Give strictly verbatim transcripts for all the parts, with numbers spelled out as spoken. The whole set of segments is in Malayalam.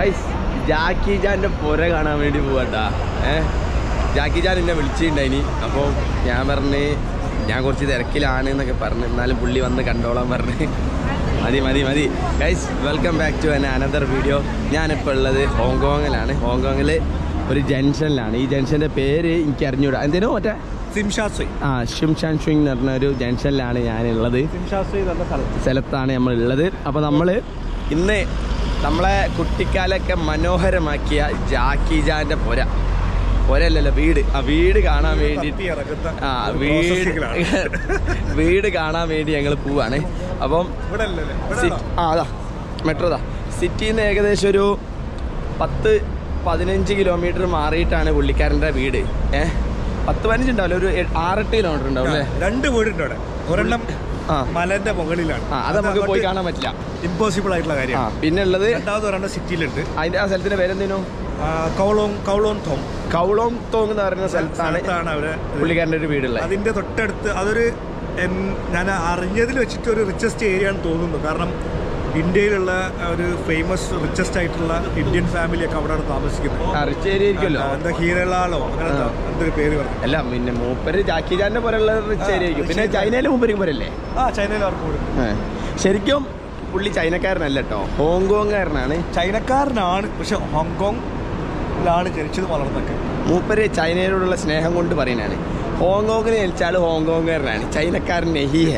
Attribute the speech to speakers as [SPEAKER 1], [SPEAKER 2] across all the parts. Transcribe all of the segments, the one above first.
[SPEAKER 1] ഗൈസ് ജാക്കി ജാൻ്റെ പുര കാണാൻ വേണ്ടി പോകട്ടാ. ഏഹ് ജാക്കി ജാൻ എന്നെ വിളിച്ചിട്ടുണ്ടായിനി. അപ്പോൾ ഞാൻ പറഞ്ഞ് ഞാൻ കുറച്ച് തിരക്കിലാണ് എന്നൊക്കെ പറഞ്ഞു. എന്നാലും പുള്ളി വന്ന് കണ്ടോളാൻ പറഞ്ഞ് മതി മതി മതി. Guys welcome back to an another video. ഞാനിപ്പോൾ ഉള്ളത് ഹോങ്കോങ്ങിലാണ്. ഹോങ്കോങ്ങിൽ ഒരു ജംഗ്ഷനിലാണ്. ഈ ജംഗ്ഷൻ്റെ പേര് എനിക്ക് അറിഞ്ഞൂടാ. എന്തേനോ മറ്റേ സിംഷാസ്വി ആ ഷിംഷാൻ സ്വിങ് എന്ന് പറഞ്ഞ ഒരു ജംഗ്ഷനിലാണ് ഞാനുള്ളത്. സ്ഥലത്താണ് നമ്മളുള്ളത്. അപ്പോൾ നമ്മൾ ഇന്ന് നമ്മളെ കുട്ടിക്കാലൊക്കെ മനോഹരമാക്കിയ ജാക്കി ജാൻ്റെ പുര പുരയല്ലല്ലോ വീട് ആ വീട് കാണാൻ വേണ്ടി ആ വീട് വീട് കാണാൻ വേണ്ടി ഞങ്ങൾ പോവാണ്. അപ്പം ആ അതാ മെട്രോ ഇതാ സിറ്റിയിൽ നിന്ന് ഏകദേശം ഒരു പത്ത് പതിനഞ്ച് കിലോമീറ്റർ മാറിയിട്ടാണ് പുള്ളിക്കാരൻ്റെ വീട്. ഏഹ് പത്ത് പതിനഞ്ച് ഉണ്ടാവില്ല, ഒരു ആറെട്ട് കിലോമീറ്റർ ഉണ്ടാവും അല്ലേ. രണ്ട് വീടുണ്ട് അവിടെ. ഒരെണ്ണം മലന്റെ മുകളിലാണ്. ആ അത് നമുക്ക് പോയി കാണാൻ പറ്റില്ല, ഇമ്പോസിബിൾ ആയിട്ടുള്ള കാര്യം. ആ പിന്നെ ഉള്ളത് രണ്ടാമത് ഒരെണ്ണം സിറ്റിയിലുണ്ട്. അതിന്റെ ആ സ്ഥലത്തിന്റെ പേരെന്തേനു? കൗളോങ് കൗളോങ് തോങ് കൗളോങ് തോങ് എന്ന് പറയുന്ന സ്ഥലത്താണ് അവര് പുള്ളിക്കാരൻ്റെ ഒരു വീടുള്ളത്. അതിന്റെ തൊട്ടടുത്ത് അതൊരു ഞാൻ അറിഞ്ഞതിൽ വെച്ചിട്ട് ഒരു റിച്ചസ്റ്റ് ഏരിയ ആണെന്ന് തോന്നുന്നു. കാരണം ഇന്ത്യയിലുള്ള ഒരു ഫേമസ് റിച്ചസ്റ്റ് ആയിട്ടുള്ള ഇന്ത്യൻ ഫാമിലിയൊക്കെ അവിടെ താമസിക്കുന്നത്. റിച്ച് ഏരിയ ആയിരിക്കുമല്ലോ, എന്താ ഹീരലാളോ അങ്ങനെ എന്തൊരു പേര് പറഞ്ഞു. അല്ല പിന്നെ മൂപ്പര് ജാക്കി ജാന്റെ പോലുള്ള റിച്ച് ഏരിയ ആയിരിക്കും. പിന്നെ ചൈനയിലെ മൂപ്പരും പോരല്ലേ? ആ ചൈനയിൽ അവർക്ക് ശരിക്കും പുള്ളി ചൈനക്കാരനല്ല കേട്ടോ, ഹോങ്കോങ്കാരനാണ്. ചൈനക്കാരനാണ്, പക്ഷെ ഹോങ്കോങ്ങിലാണ് ജനിച്ചത് വളർന്നൊക്കെ. മൂപ്പര് ചൈനയോടുള്ള സ്നേഹം കൊണ്ട് പറയുന്നതാണ്. ഹോങ്കോങ്ങിന് ജനിച്ചാൽ ഹോങ്കോങ്കാരനാണ്, ചൈനക്കാരൻ നെഹിഹേ.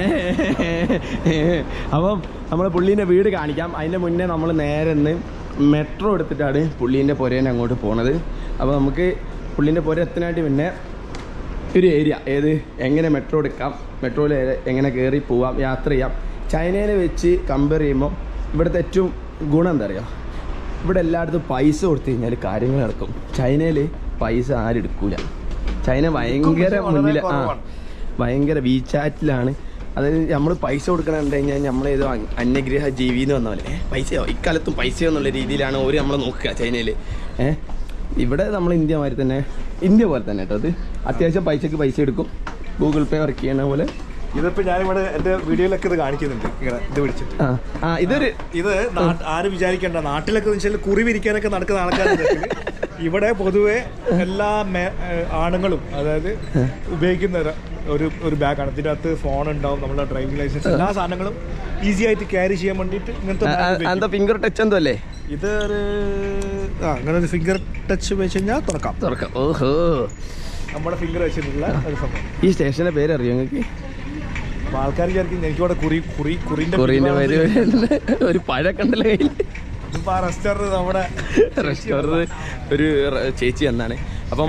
[SPEAKER 1] അപ്പം നമ്മൾ പുള്ളീൻ്റെ വീട് കാണിക്കാം. അതിൻ്റെ മുന്നേ നമ്മൾ നേരെ നിന്ന് മെട്രോ എടുത്തിട്ടാണ് പുള്ളീൻ്റെ പുരേനെ അങ്ങോട്ട് പോണത്. അപ്പോൾ നമുക്ക് പുള്ളീൻ്റെ പുര എത്താനായിട്ട് പിന്നെ ഒരു ഏരിയ ഏത് എങ്ങനെ മെട്രോ എടുക്കാം, മെട്രോയിൽ എങ്ങനെ കയറി പോവാം, യാത്ര ചെയ്യാം. ചൈനയിൽ വെച്ച് കമ്പയർ ചെയ്യുമ്പോൾ ഇവിടുത്തെ ഏറ്റവും ഗുണം എന്താ പറയുക, ഇവിടെ എല്ലായിടത്തും പൈസ കൊടുത്തു കഴിഞ്ഞാൽ കാര്യങ്ങൾ നടക്കും. ചൈനയിൽ പൈസ ആരും എടുക്കൂല. ചൈന ഭയങ്കര മുന്നിൽ ആ ഭയങ്കര വീചാറ്റിലാണ്. അതായത് നമ്മൾ പൈസ കൊടുക്കണമെന്ന് കഴിഞ്ഞാൽ നമ്മളേതോ അന്യഗ്രഹ ജീവി എന്ന് വന്ന പോലെ പൈസയോ ഇക്കാലത്തും പൈസയോ എന്നുള്ള രീതിയിലാണ് അവർ നമ്മൾ നോക്കുക ചൈനയിൽ. ഏഹ് ഇവിടെ നമ്മൾ ഇന്ത്യ മാതിരി തന്നെ, ഇന്ത്യ പോലെ തന്നെ കേട്ടോ. അത് അത്യാവശ്യം പൈസക്ക് പൈസ എടുക്കും, ഗൂഗിൾ പേ വർക്ക് ചെയ്യണ പോലെ. ഇതിപ്പോ ഞാനിവിടെ എന്റെ വീഡിയോയിലൊക്കെ ഇത് കാണിക്കുന്നുണ്ട്. ഇങ്ങനെ ഇത് പിടിച്ചിട്ട് ആ ഇതൊരു ഇത് ആരും വിചാരിക്കേണ്ട, നാട്ടിലൊക്കെ വെച്ചാൽ കുറി വിരിക്കാനൊക്കെ നടക്കുന്ന ആൾക്കാരുണ്ട്. ഇവിടെ പൊതുവെ എല്ലാ ആണുങ്ങളും അതായത് ഉപയോഗിക്കുന്ന ഒരു ഒരു ബാഗാണ്. ഇതിൻ്റെ അകത്ത് ഫോൺ ഉണ്ടാവും, നമ്മുടെ ഡ്രൈവിംഗ് ലൈസൻസ്, എല്ലാ സാധനങ്ങളും ഈസി ആയിട്ട് ക്യാരി ചെയ്യാൻ വേണ്ടിയിട്ട് ഇങ്ങനത്തെ ഫിംഗർ ടച്ച് എന്തോ അല്ലേ ഇത്. ആ അങ്ങനെ ഒരു ഫിംഗർ ടച്ച് വെച്ച് കഴിഞ്ഞാൽ തുറക്കാം തുറക്കാം ഓഹോ നമ്മുടെ ഫിംഗർ വെച്ചിട്ടുള്ള ഒരു സംഭവം. ഈ സ്റ്റേഷന്റെ പേര് അറിയോ നിങ്ങൾക്ക്? ആൾക്കാർ വിചാരിക്കും എനിക്കിവിടെ കുറി കുറി കുറിന്റെ കുറിന്റെ പേര് ഒരു പഴമൊക്കെ ഉണ്ടല്ലോ കയ്യിൽ. ഇപ്പൊ ആ റെസ്റ്റോറൻറ്റ് നമ്മുടെ റെസ്റ്റോറൻറ്റ് ഒരു ചേച്ചി എന്നാണ്. അപ്പം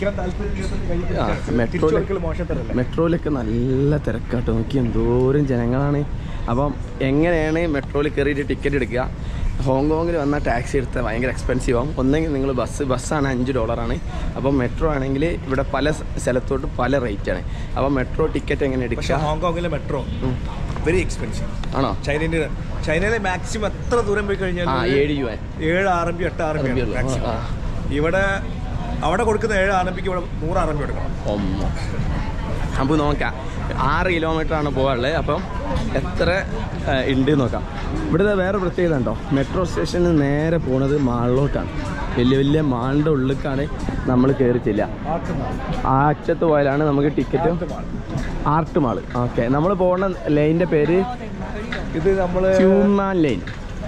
[SPEAKER 1] മെട്രോയിലൊക്കെ നല്ല തിരക്കാട്ടോ, നോക്കി എന്തോരം ജനങ്ങളാണ്. അപ്പം എങ്ങനെയാണ് മെട്രോയിൽ കയറിയിട്ട് ടിക്കറ്റ് എടുക്കുക? ഹോങ്കോങ്ങിൽ വന്നാൽ ടാക്സി എടുത്താൽ ഭയങ്കര എക്സ്പെൻസീവ് ആവും. ഒന്നെങ്കിൽ നിങ്ങൾ ബസ് ബസ്സാണ് അഞ്ച് ഡോളറാണ്. അപ്പം മെട്രോ ആണെങ്കിൽ ഇവിടെ പല സ്ഥലത്തോട്ട് പല റേറ്റാണ്. അപ്പം മെട്രോ ടിക്കറ്റ് എങ്ങനെ എടുക്കുക? ഹോങ്കോങ്ങിലെ മെട്രോ വെരി എക്സ്പെൻസീവ് ആണോ? ചൈനയിൽ ചൈനയിലെ മാക്സിമം എത്ര ദൂരം പോയി കഴിഞ്ഞാൽ ഏഴ് യു എൻ ഏഴ് ആർ എം ബി എട്ട് ആർ എം ബി മാക്സിമം. ഇവിടെ അവിടെ കൊടുക്കുന്ന ഏഴ് ആർ എം ബിക്ക് ഇവിടെ നൂറ് ആർ എം ബി കൊടുക്കണം. അപ്പോൾ നോക്കാം, ആറ് കിലോമീറ്റർ ആണ് പോകാനുള്ളത്. അപ്പം എത്ര ഉണ്ട് നോക്കാം. ഇവിടുത്തെ വേറെ പ്രത്യേകത ഉണ്ടോ, മെട്രോ സ്റ്റേഷനിൽ നേരെ പോണത് മാളിലോട്ടാണ്. വലിയ വലിയ മാളിൻ്റെ ഉള്ളിലേക്കാണ് നമ്മൾ കയറിച്ചില്ല. ആ അറ്റത്ത് പോയാലാണ് നമുക്ക് ടിക്കറ്റ്. Art mall. ഓക്കെ, നമ്മൾ പോകുന്ന ലൈനിൻ്റെ പേര് ഇത് നമ്മൾ ട്യൂമാൻ ലൈൻ.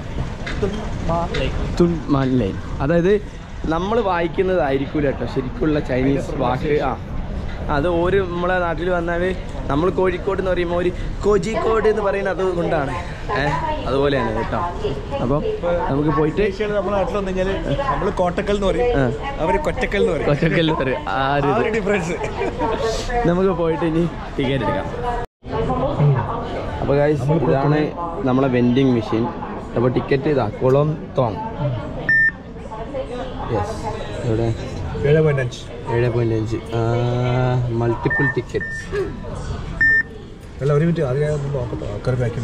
[SPEAKER 1] തുൻമാൻ ലൈൻ. അതായത് നമ്മൾ വായിക്കുന്നതായിരിക്കൂല കേട്ടോ ശരിക്കുള്ള ചൈനീസ് വാക്ക്. ആ അത് ഒരു നമ്മളെ നാട്ടിൽ വന്നാൽ നമ്മൾ കോഴിക്കോട് എന്ന് പറയുമ്പോൾ ഒരു കോഴിക്കോട് എന്ന് പറയുന്നത് അതുകൊണ്ടാണ്. ഏഹ് അതുപോലെയാണ് കേട്ടോ. അപ്പം നമുക്ക് പോയിട്ട് നമ്മുടെ നാട്ടിൽ വന്നു കഴിഞ്ഞാൽ നമ്മൾ കോട്ടക്കൽ എന്ന് പറയും, അവർ കൊറ്റക്കൽ എന്ന് പറയും. കൊറ്റക്കൽ എന്ന് പറയും. ആ ഒരു ഡിഫറൻസ്. നമുക്ക് പോയിട്ട് ഇനി ടിക്കറ്റ് എടുക്കാം. അപ്പോൾ ഗൈസ് ഇതാണ് നമ്മളെ വെൻഡിങ് മെഷീൻ. അപ്പോൾ ടിക്കറ്റ് ഇതാ കുളം തോങ്. യെസ് എവിടെ? ഏഴ് പോയിന്റ് അഞ്ച് ഏഴ് പോയിന്റ് അഞ്ച് മൾട്ടിപ്പിൾ ടിക്കറ്റ്സ്. അല്ല ഒരു മിനിറ്റ്, അത് ഞാൻ നോക്കട്ടെ. ആൾക്കാർ പാക്കിങ്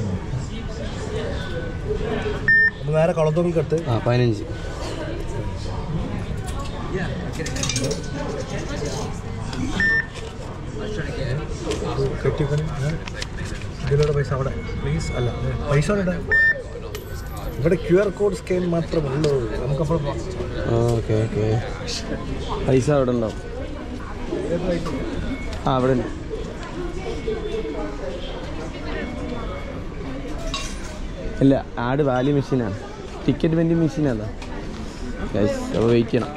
[SPEAKER 1] നേരെ കുളത്തോങ്ങിൽ കെട്ട്. ആ പതിനഞ്ച്. കെട്ടി ഇതിലൂടെ പൈസ അവിടെ പ്ലീസ്. അല്ല പൈസ അവിടെ
[SPEAKER 2] ഇവിടെ ക്യു ആർ കോഡ് സ്കാൻ മാത്രമുള്ളൂ. നമുക്കപ്പോൾ
[SPEAKER 1] ഓക്കെ ഓക്കെ. പൈസ അവിടെ ഉണ്ടാവും. ആ അവിടെ ഉണ്ട്. ഇല്ല, ആട് വാല്യൂ മെഷീനാണ്, ടിക്കറ്റ് വെൻഡിങ് മെഷീനാണ്. ഗൈസ് അപ്പോൾ വെയിറ്റ് ചെയ്യണം.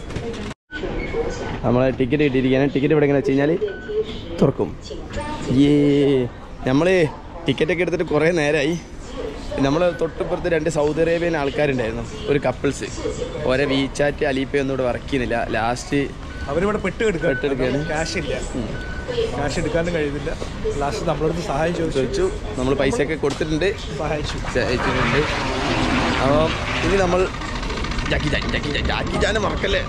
[SPEAKER 1] നമ്മളെ ടിക്കറ്റ് കിട്ടിയിരിക്കുകയാണ്. ടിക്കറ്റ് ഇവിടെ എങ്ങനെ വെച്ച് കഴിഞ്ഞാൽ തുറക്കും. ഏ നമ്മൾ ടിക്കറ്റൊക്കെ എടുത്തിട്ട് കുറേ നേരമായി. നമ്മൾ തൊട്ടിപ്പുറത്ത് രണ്ട് സൗദി അറേബ്യൻ ആൾക്കാരുണ്ടായിരുന്നു, ഒരു കപ്പിൾസ്. ഓരോ വീചാറ്റ് അലീപ്പേ ഒന്നും ഇവിടെ വർക്ക് ചെയ്യുന്നില്ല. ലാസ്റ്റ്
[SPEAKER 2] അവരിവിടെ പെട്ട്
[SPEAKER 1] പെട്ടെടുക്കുകയാണ്.
[SPEAKER 2] ക്യാഷ് ഇല്ല, ക്യാഷ് എടുക്കാനും കഴിയുന്നില്ല. ലാസ്റ്റ് നമ്മളടുത്ത് സഹായം
[SPEAKER 1] ചോദിച്ചു. നമ്മൾ പൈസയൊക്കെ കൊടുത്തിട്ടുണ്ട്,
[SPEAKER 2] സഹായിച്ചു
[SPEAKER 1] സഹായിച്ചിട്ടുണ്ട്. അപ്പോൾ ഇനി നമ്മൾ ജാക്കി ജാൻ ജാക്കി ജാൻ ജാക്കി ജാനെ മറക്കല്ലേ.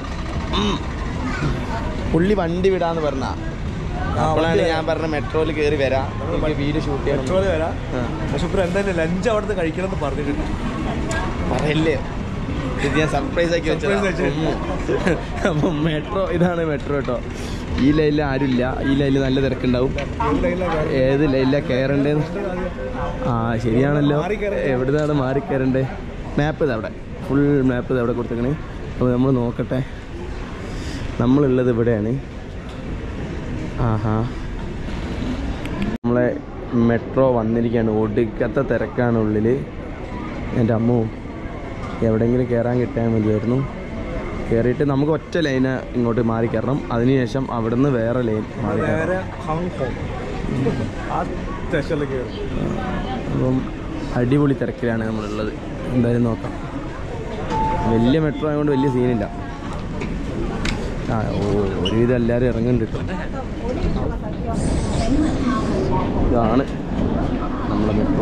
[SPEAKER 1] പുള്ളി വണ്ടി വിടാന്ന് പറഞ്ഞാ അപ്പോഴാണ് ഞാൻ പറഞ്ഞ മെട്രോയിൽ കയറി വരാം, വീഡിയോ ഷൂട്ട് ചെയ്യാൻ.
[SPEAKER 2] മെട്രോയിൽ വരാം. പക്ഷെ ഇപ്പോൾ എന്തായാലും ലഞ്ച് അവിടുന്ന് കഴിക്കണമെന്ന് പറഞ്ഞിട്ടുണ്ട്.
[SPEAKER 1] പറയല്ലേ, ഇത് ഞാൻ സർപ്രൈസ് ആക്കി വെച്ചത്. അപ്പം മെട്രോ, ഇതാണ് മെട്രോ കേട്ടോ. ഈ ലൈനിൽ ആരുമില്ല, ഈ ലൈനിൽ നല്ല തിരക്കുണ്ടാവും. ഏത് ലൈനിലാണ് കയറേണ്ടതെന്ന്? ആ ശരിയാണല്ലോ, എവിടുന്നാണ് മാറി കയറേണ്ടത്? മാപ്പ് ഇത് അവിടെ, ഫുൾ മാപ്പ് ഇത് അവിടെ കൊടുത്തേക്കണേ. അപ്പോൾ നമ്മൾ നോക്കട്ടെ. നമ്മളുള്ളത് ഇവിടെയാണ്. ആഹാ, നമ്മളെ മെട്രോ വന്നിരിക്കുകയാണ്. ഒടുക്കത്തെ തിരക്കാണ് ഉള്ളിൽ. എൻ്റെ അമ്മോ, എവിടെയെങ്കിലും കയറാൻ കിട്ടാൻ മതിയായിരുന്നു. കയറിയിട്ട് നമുക്ക് ഒറ്റ ലൈന് ഇങ്ങോട്ട് മാറി കയറണം. അതിനുശേഷം അവിടെ നിന്ന് വേറെ ലൈൻ മാറി കയറണം. അപ്പം അടിപൊളി തിരക്കിലാണ് നമ്മളുള്ളത്. എന്തായാലും നോക്കാം. വലിയ മെട്രോ ആയതുകൊണ്ട് വലിയ സീനില്ല. ആ ഓ ഒരുവിധം എല്ലാവരും ഇറങ്ങുന്നുണ്ട് കേട്ടോ. ഇതാണ് നമ്മളെ മെട്രോ.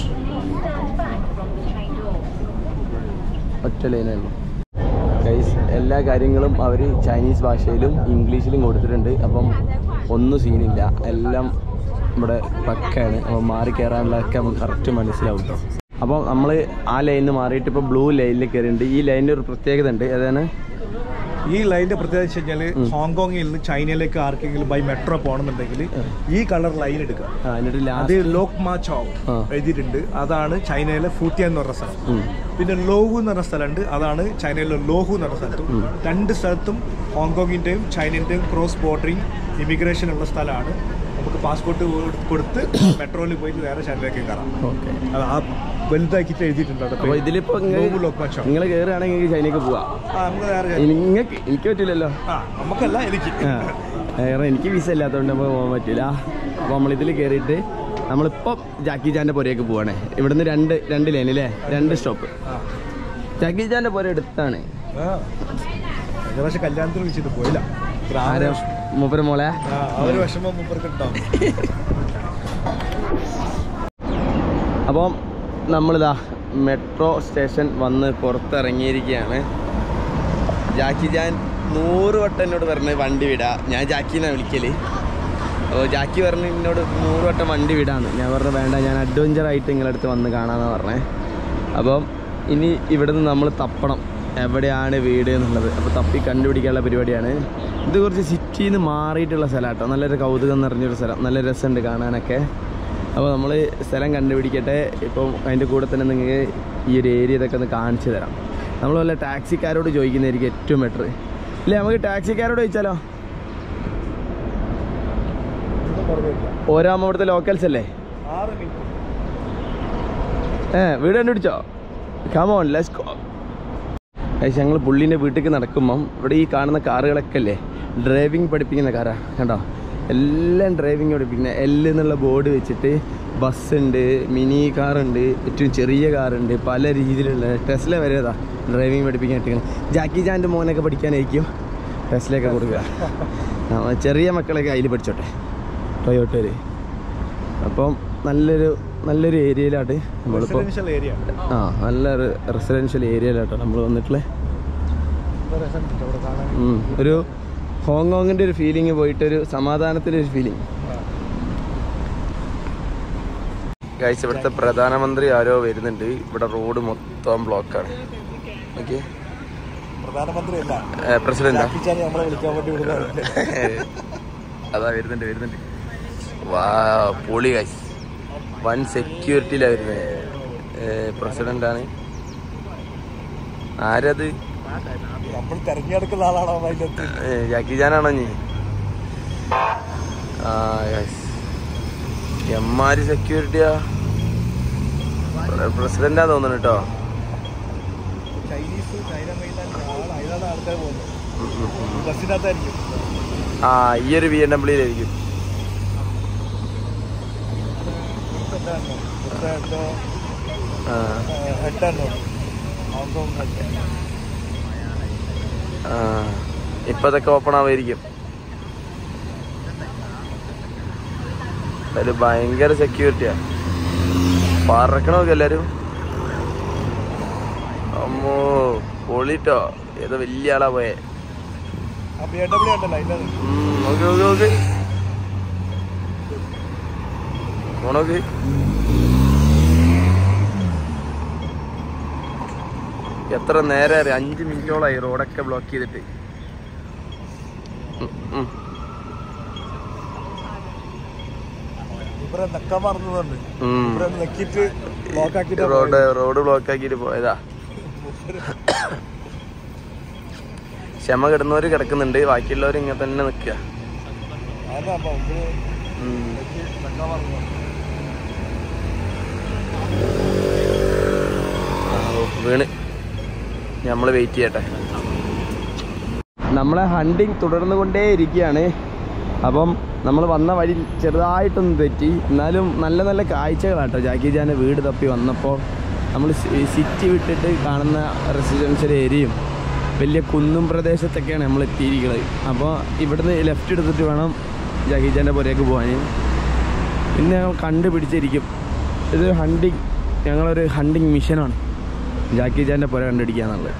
[SPEAKER 1] ഒറ്റ ലൈനായിരുന്നു ഗൈസ്. എല്ലാ കാര്യങ്ങളും അവർ ചൈനീസ് ഭാഷയിലും ഇംഗ്ലീഷിലും കൊടുത്തിട്ടുണ്ട്. അപ്പം ഒന്നും സീനില്ല, എല്ലാം ഇവിടെ പക്കയാണ്. അപ്പം മാറി കയറാനുള്ളതൊക്കെ നമുക്ക് കറക്റ്റ് മനസ്സിലാവും. അപ്പോൾ നമ്മൾ ആ ലൈനിൽ നിന്ന് മാറിയിട്ട് ഇപ്പോൾ ബ്ലൂ ലൈനിൽ കയറിയിട്ടുണ്ട്. ഈ ലൈനിൻ്റെ ഒരു പ്രത്യേകത ഉണ്ട്. അതാണ്
[SPEAKER 2] ഈ ലൈനിന്റെ പ്രത്യേകത വെച്ച് കഴിഞ്ഞാൽ ഹോങ്കോങ്ങിൽ നിന്ന് ചൈനയിലേക്ക് ആർക്കെങ്കിലും ബൈ മെട്രോ പോകണമെന്നുണ്ടെങ്കിൽ ഈ കളർ ലൈൻ എടുക്കുക. അത് ലോക് മാ ചോവ് എഴുതിയിട്ടുണ്ട്. അതാണ് ചൈനയിലെ ഫൂത്തിയാൻ എന്ന് പറഞ്ഞ സ്ഥലം. പിന്നെ ലോഹു എന്ന് പറഞ്ഞ സ്ഥലമുണ്ട്, അതാണ് ചൈനയിലെ ലോഹു എന്ന് പറഞ്ഞ സ്ഥലത്തും. രണ്ട് സ്ഥലത്തും ഹോങ്കോങ്ങിന്റെയും ചൈനന്റെയും ക്രോസ് ബോർഡറിങ് ഇമിഗ്രേഷൻ ഉള്ള സ്ഥലമാണ്. നമുക്ക് പാസ്പോർട്ട് കൊടുത്ത് മെട്രോയിൽ പോയിട്ട് വേറെ ചൈനയിലേക്ക് കയറാം. ആ വലുതാക്കിയിട്ട് എഴുതിയിട്ടുണ്ട്.
[SPEAKER 1] അപ്പോൾ ഇതിലിപ്പോൾ നിങ്ങൾ കയറുകയാണെങ്കിൽ ചൈനയ്ക്ക് പോവാം. നിങ്ങൾക്ക് എനിക്ക് പറ്റില്ലല്ലോ.
[SPEAKER 2] നമുക്കല്ല, എനിക്ക്
[SPEAKER 1] കാരണം എനിക്ക് വിസ ഇല്ലാത്തതുകൊണ്ട് നമുക്ക് പോകാൻ പറ്റില്ല. അപ്പോൾ നമ്മളിതിൽ കയറിയിട്ട് നമ്മളിപ്പോൾ ജാക്കി ജാൻ്റെ പുരയൊക്കെ പോവാണ്. ഇവിടുന്ന് രണ്ട് രണ്ട് ലൈൻ അല്ലേ, രണ്ട് സ്റ്റോപ്പ്. ജാക്കി ജാൻ്റെ പുര എടുത്താണ്.
[SPEAKER 2] പക്ഷെ കല്യാണത്തിന് വിളിച്ചിട്ട് പോയില്ല.
[SPEAKER 1] മൂപ്പര് മോളെ
[SPEAKER 2] ഒരു വിഷമം മൂപ്പർക്കുണ്ടാവും.
[SPEAKER 1] അപ്പം നമ്മളിതാ മെട്രോ സ്റ്റേഷൻ വന്ന് പുറത്തിറങ്ങിയിരിക്കുകയാണ്. ജാക്കി ജാൻ നൂറ് വട്ടം എന്നോട് പറഞ്ഞ് വണ്ടി വിടാ. ഞാൻ ജാക്കിന്നാണ് വിളിക്കൽ. അപ്പോൾ ജാക്കി പറഞ്ഞ് എന്നോട് നൂറ് വട്ടം വണ്ടി വിടാന്ന്. ഞാൻ പറഞ്ഞു വേണ്ട, ഞാൻ അഡ്വഞ്ചറായിട്ട് നിങ്ങളടുത്ത് വന്ന് കാണാമെന്നാണ് പറഞ്ഞത്. അപ്പം ഇനി ഇവിടുന്ന് നമ്മൾ തപ്പണം എവിടെയാണ് വീട് എന്നുള്ളത്. അപ്പോൾ തപ്പി കണ്ടുപിടിക്കാനുള്ള പരിപാടിയാണ്. ഇത് കുറച്ച് സിറ്റിയിൽ നിന്ന് മാറിയിട്ടുള്ള സ്ഥലം കേട്ടോ. നല്ലൊരു കൗതുകം നിറഞ്ഞൊരു സ്ഥലം, നല്ല രസമുണ്ട് കാണാനൊക്കെ. അപ്പോൾ നമ്മൾ സ്ഥലം കണ്ടുപിടിക്കട്ടെ. ഇപ്പം അതിൻ്റെ കൂടെ തന്നെ നിങ്ങൾക്ക് ഈ ഒരു ഏരിയ ഇതൊക്കെ ഒന്ന് കാണിച്ചു തരാം. നമ്മൾ വല്ല ടാക്സിക്കാരോട് ചോദിക്കുന്നതായിരിക്കും ഏറ്റവും ബെറ്റർ. ഇല്ലേ, നമുക്ക് ടാക്സിക്കാരോട് ചോദിച്ചാലോ? ഓരാകുമ്പോൾ ഇവിടുത്തെ ലോക്കൽസ് അല്ലേ? ഏ വീട് കണ്ടുപിടിച്ചോ? Come on let's go. പക്ഷേ ഞങ്ങൾ പുള്ളീൻ്റെ വീട്ടിലേക്ക് നടക്കുമ്പം ഇവിടെ ഈ കാണുന്ന കാറുകളൊക്കെ അല്ലേ ഡ്രൈവിംഗ് പഠിപ്പിക്കുന്ന കാറാ. കണ്ടോ, എല്ലാം ഡ്രൈവിംഗ് പഠിപ്പിക്കുന്ന എൽ എന്നുള്ള ബോർഡ് വെച്ചിട്ട് ബസ്സുണ്ട്, മിനി കാറുണ്ട്, ഏറ്റവും ചെറിയ കാറുണ്ട്, പല രീതിയിലുള്ള ടെസ്ല വരെ അതാ ഡ്രൈവിംഗ് പഠിപ്പിക്കാൻ ഇട്ടിരിക്കുന്നത്. ജാക്കി ജാൻ്റെ മോനൊക്കെ പഠിക്കാനായിരിക്കും ടെസ്ലയൊക്കെ കൊടുക്കുക. ചെറിയ മക്കളൊക്കെ അതിൽ പഠിച്ചോട്ടെ ടൊയോട്ടയിൽ. അപ്പം നല്ലൊരു നല്ലൊരു ഏരിയയിലാട്ട് നമ്മളിപ്പോൾ. ആ നല്ലൊരു റെസിഡൻഷ്യൽ ഏരിയയിലാട്ടോ നമ്മൾ വന്നിട്ടുള്ളത്. ഒരു ഹോങ്കോങ്ങിൻ്റെ ഒരു ഫീലിംഗ് പോയിട്ടൊരു സമാധാനത്തിൻ്റെ ഒരു ഫീലിംഗ്. ഗൈസ്, ഇവിടുത്തെ പ്രധാനമന്ത്രി ആരോ വരുന്നുണ്ട്. ഇവിടെ റോഡ് മൊത്തം ബ്ലോക്കാണ്. ഓക്കെ, പ്രസിഡന്റ് അതാ വരുന്നുണ്ട് വരുന്നുണ്ട് വാ പൊളി ഗൈസ്. വൺ സെക്യൂരിറ്റിയിലാണ് വരുന്നത്. പ്രസിഡൻ്റാണ്. ആരത്?
[SPEAKER 2] നമ്മൾ തെരഞ്ഞെടുക്കുന്ന ആളാണോ?
[SPEAKER 1] ജാക്കി ചാനാണോ നീ? ആ എമ്മാരി സെക്യൂരിറ്റിയാ, പ്രസിഡന്റാ തോന്നുന്നു കേട്ടോ.
[SPEAKER 2] ചൈനീസ് ചൈന അതിനാണ് ആൾക്കാർ പോകുന്നത്. ബസ്സിനകത്തായിരിക്കും.
[SPEAKER 1] ആ ഈ ഒരു ബി എം ഡബ്ല്യൂയിലായിരിക്കും. ഇപ്പതൊക്കെ ഓപ്പൺ ആവായിരിക്കും. ഒരു ഭയങ്കര സെക്യൂരിറ്റിയാ, പറക്കണമൊക്കെ എല്ലാരും. അമ്മോ പൊളിട്ടോ, ഏതോ വലിയ ആളാ പോയെ. നോക്കി നോക്കി നോക്കി നോക്കി എത്ര നേരം അറിയാം, അഞ്ച് മിനിറ്റോളായി റോഡൊക്കെ ബ്ലോക്ക് ചെയ്തിട്ട്. റോഡ് റോഡ് ബ്ലോക്ക് ആക്കിട്ട് പോയതാ. ക്ഷമ കിടന്നവര് കിടക്കുന്നുണ്ട്, ബാക്കിയുള്ളവർ ഇങ്ങനെ തന്നെ നിക്കുക. വീണ് നമ്മള് വെയിറ്റ് ചെയ്യട്ടെ. നമ്മളെ ഹണ്ടിങ് തുടർന്നു കൊണ്ടേ ഇരിക്കുകയാണ്. അപ്പം നമ്മൾ വന്ന വഴി ചെറുതായിട്ടൊന്ന് തെറ്റി, എന്നാലും നല്ല നല്ല കാഴ്ചകളാട്ടോ. ജാക്കി ചാൻ്റെ വീട് തപ്പി വന്നപ്പോൾ നമ്മൾ സിറ്റി വിട്ടിട്ട് കാണുന്ന റെസിഡൻഷ്യൽ ഏരിയയും വലിയ കുന്നും പ്രദേശത്തൊക്കെയാണ് നമ്മൾ എത്തിയിരിക്കുന്നത്. അപ്പോൾ ഇവിടുന്ന് ലെഫ്റ്റ് എടുത്തിട്ട് വേണം ജാക്കി ചാൻ്റെ പുരയ്ക്ക് പോകാൻ. പിന്നെ ഞങ്ങൾ കണ്ടുപിടിച്ചിരിക്കും, ഇത് ഹണ്ടിങ്, ഞങ്ങളൊരു ഹണ്ടിങ് മിഷനാണ് ജാക്കി ചാൻ്റെ പുര കണ്ടുപിടിക്കുക എന്നുള്ളത്.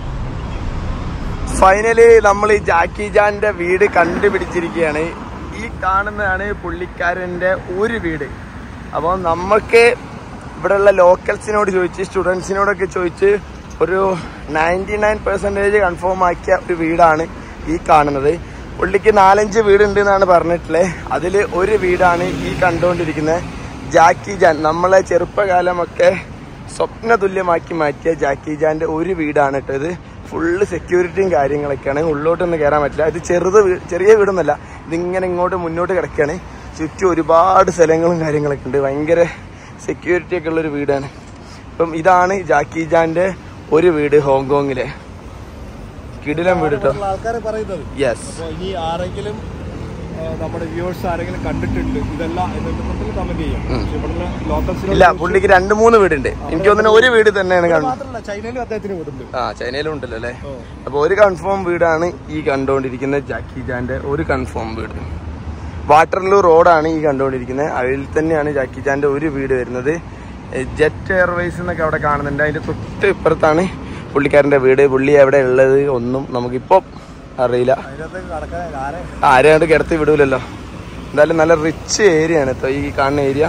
[SPEAKER 1] ഫൈനലി നമ്മൾ ഈ ജാക്കി ചാൻ്റെ വീട് കണ്ടുപിടിച്ചിരിക്കുകയാണ്. ഈ കാണുന്നതാണ് പുള്ളിക്കാരൻ്റെ ഒരു വീട്. അപ്പോൾ നമുക്ക് ഇവിടെയുള്ള ലോക്കൽസിനോട് ചോദിച്ച്, സ്റ്റുഡൻസിനോടൊക്കെ ചോദിച്ച് ഒരു നയൻറ്റി നയൻ പെർസെൻറ്റേജ് കൺഫേം ആക്കിയ ഒരു വീടാണ് ഈ കാണുന്നത്. പുള്ളിക്ക് നാലഞ്ച് വീടുണ്ട് എന്നാണ് പറഞ്ഞിട്ടുള്ളത്. അതിൽ ഒരു വീടാണ് ഈ കണ്ടുകൊണ്ടിരിക്കുന്നത്. ജാക്കി ചാൻ നമ്മളെ ചെറുപ്പകാലമൊക്കെ സ്വപ്ന തുല്യമാക്കി മാറ്റിയ ജാക്കി ചാൻ്റെ ഒരു വീടാണ് കേട്ടോ ഇത്. ഫുള്ള് സെക്യൂരിറ്റിയും കാര്യങ്ങളൊക്കെയാണ്, ഉള്ളോട്ടൊന്നും കയറാൻ പറ്റില്ല. ഇത് ചെറുത് ചെറിയ വീടൊന്നുമല്ല, ഇതിങ്ങനെ ഇങ്ങോട്ട് മുന്നോട്ട് കിടക്കുകയാണ്. ചുറ്റും ഒരുപാട് സ്ഥലങ്ങളും കാര്യങ്ങളൊക്കെ ഉണ്ട്, ഭയങ്കര സെക്യൂരിറ്റി ഒക്കെ ഉള്ളൊരു വീടാണ്. അപ്പം ഇതാണ് ജാക്കി ചാൻ്റെ ഒരു വീട് ഹോങ്കോങ്ങിലെ. കിടിലം വീട് കേട്ടോ.
[SPEAKER 2] ആൾക്കാർ പറയുന്നത് യെസ്. ഇനി ആരെങ്കിലും നമ്മുടെ വ്യൂവേഴ്സ് ആരെങ്കിലും കണ്ടിട്ടുണ്ട് ഇതെല്ലാം കമന്റ് ചെയ്യാം.
[SPEAKER 1] ഇല്ല, പുള്ളിക്ക് രണ്ട് മൂന്ന് വീടുണ്ട്. എനിക്ക് തോന്നുന്നു ഒരു വീട് തന്നെയാണ്
[SPEAKER 2] കാണുന്നത്. ചൈനയിലും അദ്ദേഹത്തിന് വീടുണ്ട്.
[SPEAKER 1] ആ ചൈനയിലും ഉണ്ടല്ലോ അല്ലേ. അപ്പൊ ഒരു കൺഫേം വീടാണ് ഈ കണ്ടുകൊണ്ടിരിക്കുന്ന ജാക്കി ചാൻ്റെ ഒരു കൺഫേം വീട്. വാട്ടർലൂ റോഡാണ് ഈ കണ്ടുകൊണ്ടിരിക്കുന്നത്. അതിൽ തന്നെയാണ് ജാക്കി ചാൻ്റെ ഒരു വീട് വരുന്നത്. ജെറ്റ് എയർവേസ് എന്നൊക്കെ അവിടെ കാണുന്നുണ്ട്. അതിന്റെ തൊട്ട് ഇപ്പുറത്താണ് പുള്ളിക്കാരൻ്റെ വീട്. പുള്ളി എവിടെ ഉള്ളത് ഒന്നും നമുക്കിപ്പോൾ അറിയില്ല. ആരെയാണ്ട് കിടത്തി വിടൂലല്ലോ. എന്തായാലും നല്ല റിച്ച് ഏരിയ ആണ് കേട്ടോ ഈ കാണുന്ന ഏരിയ.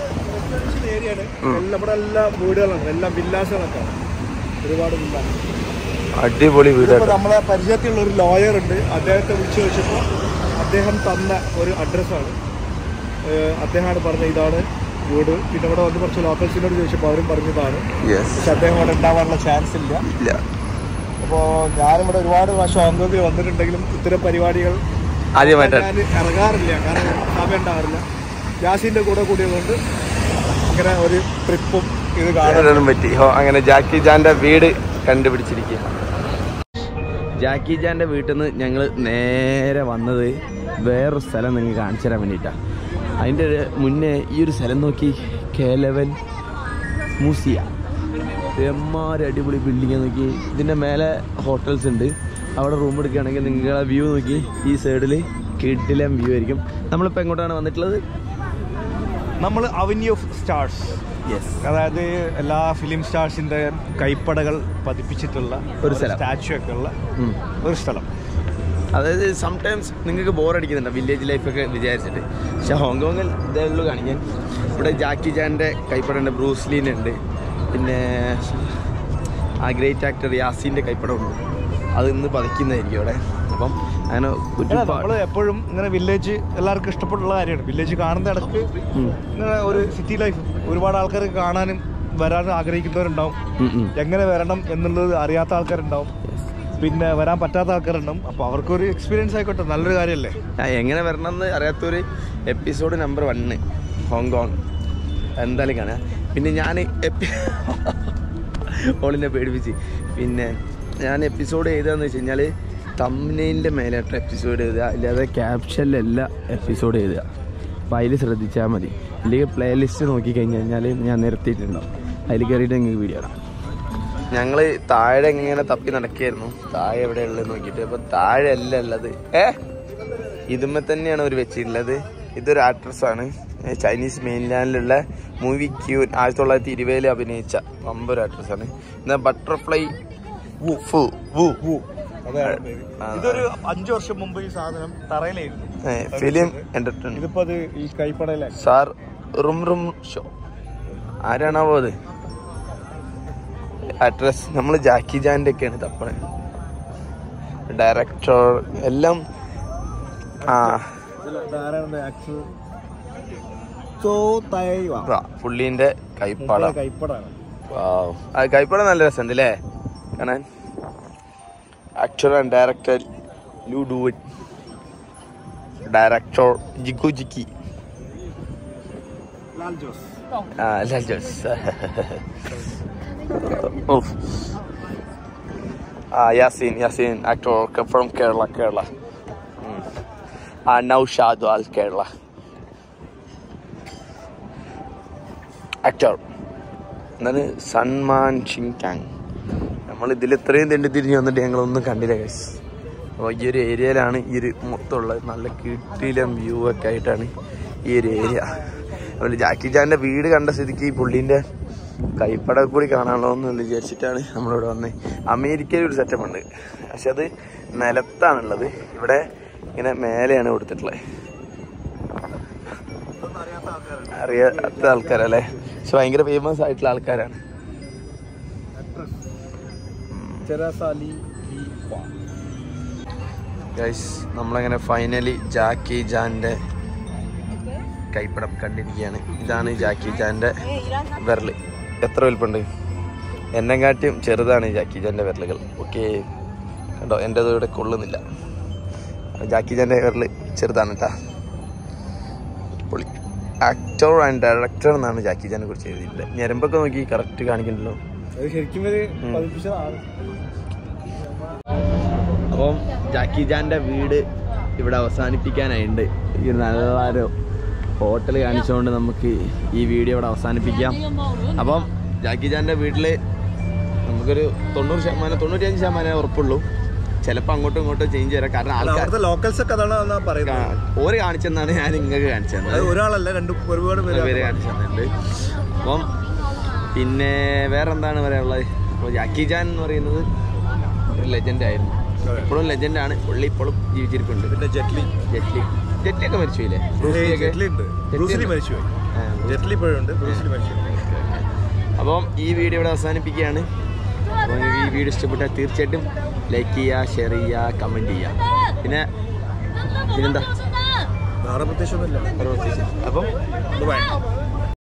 [SPEAKER 1] അടിപൊളി വീട്.
[SPEAKER 2] നമ്മളെ പരിചയത്തിലുള്ള ഒരു ലോയർ ഉണ്ട്, അദ്ദേഹത്തെ വിളിച്ചു വെച്ചപ്പോൾ അദ്ദേഹം തന്ന ഒരു അഡ്രസ്സാണ്. അദ്ദേഹമാണ് പറഞ്ഞ ഇതാണ് വീട്. പിന്നെ ഇവിടെ വന്ന് കുറച്ച് ലോക്കൽസിനോട് ചോദിച്ചപ്പോൾ അവരും പറഞ്ഞതാണ്. പക്ഷെ അദ്ദേഹം ഇവിടെ ഉണ്ടാവാനുള്ള ചാൻസ് ഇല്ല. അപ്പോൾ ഞാനിവിടെ ഒരുപാട് പ്രാവശ്യം ഹോങ്കോങ്ങിൽ വന്നിട്ടുണ്ടെങ്കിലും ഇത്തരം പരിപാടികൾ
[SPEAKER 1] ആദ്യമായിട്ട്
[SPEAKER 2] ഇറങ്ങാറില്ല, കാരണം സമയം ഉണ്ടാകാറില്ല. യാസിന്റെ കൂടെ കൂടിയതുകൊണ്ട് അങ്ങനെ ഒരു ട്രിപ്പും ഇത് കാണാനും
[SPEAKER 1] പറ്റി. അങ്ങനെ ജാക്കി ചാൻ്റെ വീട് കണ്ടുപിടിച്ചിരിക്കുക. ജാക്കി ചാൻ്റെ വീട്ടിൽ നിന്ന് ഞങ്ങൾ നേരെ വന്നത് വേറൊരു സ്ഥലം നിങ്ങൾക്ക് കാണിച്ചു തരാൻ വേണ്ടിയിട്ടാണ്. അതിൻ്റെ മുന്നേ ഈ ഒരു സ്ഥലം നോക്കി, കെ ലെവൻ മൂസിയ, എമ്മാര് അടിപൊളി ബിൽഡിങ് നോക്കി. ഇതിൻ്റെ മേലെ ഹോട്ടൽസ് ഉണ്ട്. അവിടെ റൂം എടുക്കുകയാണെങ്കിൽ നിങ്ങളെ വ്യൂ നോക്കി, ഈ സൈഡിൽ കിടിലം വ്യൂ ആയിരിക്കും. നമ്മളിപ്പോൾ എങ്ങോട്ടാണ് വന്നിട്ടുള്ളത്?
[SPEAKER 2] നമ്മൾ അവന്യൂ ഓഫ് സ്റ്റാർസ്,
[SPEAKER 1] യെസ്,
[SPEAKER 2] അതായത് എല്ലാ ഫിലിം സ്റ്റാർസിൻ്റെ കൈപ്പടകൾ പതിപ്പിച്ചിട്ടുള്ള ഒരു സ്റ്റാച്ചു ഒക്കെ ഉള്ള ഒരു സ്ഥലം.
[SPEAKER 1] അതായത് സംടൈംസ് നിങ്ങൾക്ക് ബോറടിക്കുന്നുണ്ട് വില്ലേജ് ലൈഫൊക്കെ വിചാരിച്ചിട്ട്. പക്ഷെ ഹോങ്കോങ്ങിൽ ഇതേ ഉള്ളൂ കാണിക്കാൻ. ഇവിടെ ജാക്കി ചാൻ്റെ കൈപ്പടമുണ്ട്, ബ്രൂസ്ലീൻ്റെ ഉണ്ട്, പിന്നെ ആ ഗ്രേറ്റ് ആക്ടർ യാസിൻ്റെ കൈപ്പടമുണ്ട്. അത് ഇന്ന് പതിക്കുന്നതായിരിക്കും അവിടെ. അപ്പം അങ്ങനെ
[SPEAKER 2] നമ്മൾ എപ്പോഴും ഇങ്ങനെ വില്ലേജ് എല്ലാവർക്കും ഇഷ്ടപ്പെട്ടുള്ള കാര്യമാണ്. വില്ലേജ് കാണുന്ന ഇടയ്ക്ക് ഇങ്ങനെ ഒരു സിറ്റി ലൈഫ് ഒരുപാട് ആൾക്കാർക്ക് കാണാനും വരാൻ ആഗ്രഹിക്കുന്നവരുണ്ടാവും, എങ്ങനെ വരണം എന്നുള്ളത് അറിയാത്ത ആൾക്കാരുണ്ടാവും, പിന്നെ വരാൻ പറ്റാത്ത ആൾക്കാരുണ്ടാവും. അപ്പോൾ അവർക്കൊരു എക്സ്പീരിയൻസ് ആയിക്കോട്ടെ, നല്ലൊരു കാര്യമല്ലേ.
[SPEAKER 1] എങ്ങനെ വരണം എന്ന് അറിയാത്തൊരു എപ്പിസോഡ് നമ്പർ വണ്ണ് ഹോങ്കോങ് എന്തായാലും കാണാം. പിന്നെ ഞാൻ ഓളിനെ പേടിപ്പിച്ച് പിന്നെ ഞാൻ എപ്പിസോഡ് എഴുതാന്ന് വെച്ച് കഴിഞ്ഞാൽ തംബ്നെയിലിൻ്റെ മേലായിട്ട് എപ്പിസോഡ് എഴുതുക, അല്ലാതെ ക്യാപ്ഷനിലല്ല എപ്പിസോഡ് എഴുതുക. അപ്പോൾ അതിൽ ശ്രദ്ധിച്ചാൽ മതി. അല്ലെങ്കിൽ പ്ലേ ലിസ്റ്റ് നോക്കി കഴിഞ്ഞ് കഴിഞ്ഞാൽ ഞാൻ നിരത്തിയിട്ടുണ്ടാവും, അതിൽ കയറിയിട്ട് നിങ്ങൾക്ക് വീഡിയോ ഇടാം. ഞങ്ങൾ താഴെ ഇങ്ങനെ തപ്പി നടക്കുകയായിരുന്നു, താഴെ എവിടെ ഉള്ളത് നോക്കിയിട്ട്. അപ്പോൾ താഴെ അല്ല ഉള്ളത്, ഏ ഇതുമ്മ തന്നെയാണ് അവർ വെച്ചിട്ടുള്ളത്. ഇതൊരു ആക്ട്രസ്സാണ്, ചൈനീസ് മെയിൻലാൻഡിലുള്ള മൂവി ക്യൂൻ ആയിരത്തി തൊള്ളായിരത്തി ഇരുപതിൽ അഭിനയിച്ച പമ്പൊരു ആക്ട്രസ്സാണ്. എന്നാൽ ബട്ടർഫ്ലൈ
[SPEAKER 2] ഇതൊരു അഞ്ചു വർഷം മുമ്പ് ഈ സാധനം തറയിലായിരുന്നു,
[SPEAKER 1] ഫിലിം എന്റർടൈൻമെന്റ്.
[SPEAKER 2] ഇതിപ്പോ അത് ഈ കൈപ്പടയിലെ
[SPEAKER 1] സാർ റും റും ഷോ ആരാണാവോ അത് ആക്ട്രസ്. നമ്മൾ ജാക്കി ജാൻ്റെ ഒക്കെയാണ് തപ്പണേ, ഡയറക്ടർ എല്ലാം. ആ പുള്ളീന്റെ കൈപ്പട
[SPEAKER 2] കൈപ്പടാണ്.
[SPEAKER 1] കൈപ്പട നല്ല രസമുണ്ട് അല്ലേ കാണാൻ. Actor and director Lu Duwin, director ജിക്കു ജിക്കി,
[SPEAKER 2] ലാൽ ജോസ്.
[SPEAKER 1] ആ ലാൽ ജോസ്. ആ യാസീൻ യാസീൻ ആക്ടർ ഫ്രം കേരള കേരള. ആ നൗഷാദ് അൽ കേരള ആക്ടർ. എന്താണ് സൺമാൻ ഷിങ്കാങ്. നമ്മൾ ഇതിൽ ഇത്രയും തെണ്ടി തിരിഞ്ഞ് വന്നിട്ട് ഞങ്ങളൊന്നും കണ്ടില്ല ഗൈസ്. അപ്പോൾ ഈ ഒരു ഏരിയയിലാണ് ഈ ഒരു മൊത്തമുള്ളത്, നല്ല കിട്ടിയിലും വ്യൂ ഒക്കെ ആയിട്ടാണ് ഈ ഒരു ഏരിയ. അതുപോലെ ജാക്കി ജാൻ്റെ വീട് കണ്ട സ്ഥിതിക്ക് ഈ പുള്ളീൻ്റെ കൈപ്പട കൂടി കാണാമല്ലോ എന്ന് വിചാരിച്ചിട്ടാണ് നമ്മളിവിടെ വന്നത്. അമേരിക്കയിൽ ഒരു സെറ്റപ്പ് ഉണ്ട്, പക്ഷെ അത് നിലത്താണുള്ളത്, ഇവിടെ ഇങ്ങനെ മേലെയാണ് കൊടുത്തിട്ടുള്ളത്. അറിയാത്ത ആൾക്കാരല്ലേ, പക്ഷെ ഭയങ്കര ഫേമസ് ആയിട്ടുള്ള ആൾക്കാരാണ്. ഗൈസ് നമ്മളങ്ങനെ ഫൈനലി ജാക്കി ജാൻ്റെ കൈപ്പടം കണ്ടിരിക്കുകയാണ്. ഇതാണ് ജാക്കി ജാൻ്റെ വിരല്. എത്ര വലുപ്പുണ്ട്, എന്നെക്കാട്ടിയും ചെറുതാണ് ജാക്കി ജാൻ്റെ വിരലുകൾ. ഓക്കെ കണ്ടോ, എൻ്റെ ഇവിടെ കൊള്ളുന്നില്ല. ജാക്കി ജാൻ്റെ വിരല് ചെറുതാണ് കേട്ടാ. പൊളി. ആക്ടർ ആൻഡ് ഡയറക്ടർ എന്നാണ് ജാക്കി ജാനെ കുറിച്ച് എഴുതിയിട്ടില്ല. ഞരമ്പൊക്കെ നോക്കി കറക്റ്റ് കാണിക്കണ്ടല്ലോ. അപ്പം ജാക്കി ജാൻ്റെ വീട് ഇവിടെ അവസാനിപ്പിക്കാനായിട്ടുണ്ട്. ഈ നല്ലൊരു ഹോട്ടൽ കാണിച്ചുകൊണ്ട് നമുക്ക് ഈ വീഡിയോ ഇവിടെ അവസാനിപ്പിക്കാം. അപ്പം ജാക്കി ജാൻ്റെ വീട്ടിൽ നമുക്കൊരു തൊണ്ണൂറ് ശതമാനം തൊണ്ണൂറ്റിയഞ്ച് ശതമാനം ഉറപ്പുള്ളൂ. ചിലപ്പോൾ അങ്ങോട്ടും ഇങ്ങോട്ടും ചേഞ്ച് ചെയ്യാം, കാരണം ആൾക്കാർ
[SPEAKER 2] ലോക്കൽസ് ഒക്കെ അതാണ് പറയുന്നത്.
[SPEAKER 1] ഓര് കാണിച്ചെന്നാണ് ഞാൻ നിങ്ങൾക്ക് കാണിച്ചു തന്നത്,
[SPEAKER 2] ഒരാളല്ല രണ്ട് ഒരുപാട്
[SPEAKER 1] പേര് കാണിച്ചു തന്നിട്ടുണ്ട്. അപ്പം പിന്നെ വേറെ എന്താണ് പറയാനുള്ളത്, അപ്പോൾ ജാക്കി ജാൻ എന്ന് പറയുന്നത് ഒരു ലെജൻഡ് ആയിരുന്നു, ഇപ്പോഴും ലെജൻഡാണ്. പുള്ളി ഇപ്പോഴും ജീവിച്ചിരിപ്പുണ്ട്. പിന്നെ ജെറ്റ്ലി ജെറ്റ്ലി ജെറ്റ്ലി ഒക്കെ മരിച്ചുപോയില്ലേ? അപ്പം ഈ വീഡിയോ ഇവിടെ അവസാനിപ്പിക്കുകയാണ്. അപ്പോൾ ഈ വീഡിയോ ഇഷ്ടപ്പെട്ടാൽ തീർച്ചയായിട്ടും ലൈക്ക് ചെയ്യുക, ഷെയർ ചെയ്യുക, കമൻറ്റ് ചെയ്യുക. പിന്നെ പിന്നെന്താ
[SPEAKER 2] വേറെ പ്രത്യേകിച്ചൊന്നുമില്ല.
[SPEAKER 1] അപ്പം